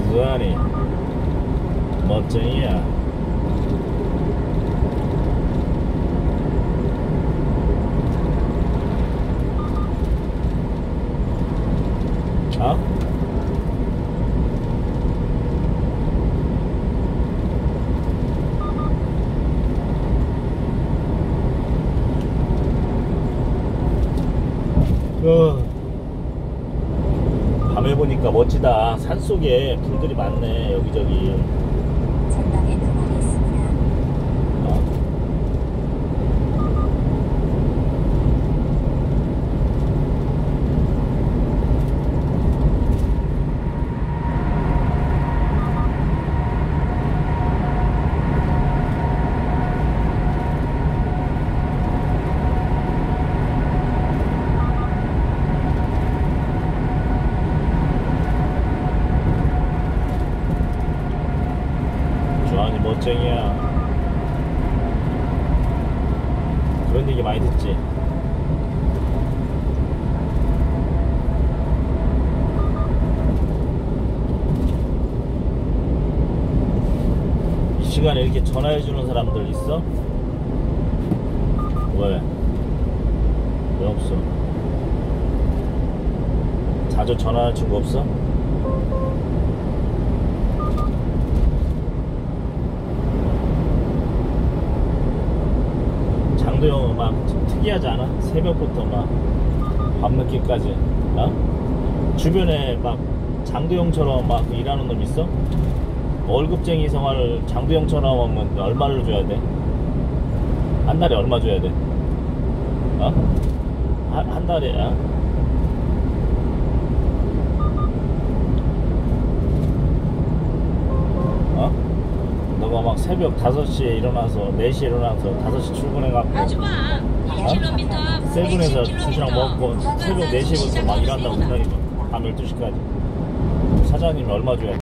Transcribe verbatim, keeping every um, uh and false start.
뭐하니? 멋쟁이야. 어? 어. 밤에 보니까 멋지다. 산속에 불들이 많네 여기저기. 전방에 터널이 있습니다. 어? 주한이 멋쟁이야. 그런 얘기 많이 듣지. 이 시간에 이렇게 전화해주는 사람들 있어? 왜? 왜 없어? 자주 전화하는 친구 없어? 장도영 막 특이하지 않아? 새벽부터 막 밤늦게까지. 어? 주변에 막 장도영처럼 막 일하는 놈 있어? 월급쟁이 생활 장도영처럼 하면 얼마를 줘야 돼? 한 달에 얼마 줘야 돼? 어? 한, 한 달에 어? 어? 너가 막 새벽 다섯 시에 일어나서 네 시에 일어나서 다섯 시 출근해갖고 아줌마 일 킬로미터 세븐에서 백십 주시랑 킬로미터. 먹고 새벽 네 시부터 막 일한다고 생각해봐. 밤 열두 시까지 사장님이 얼마 줘야 돼?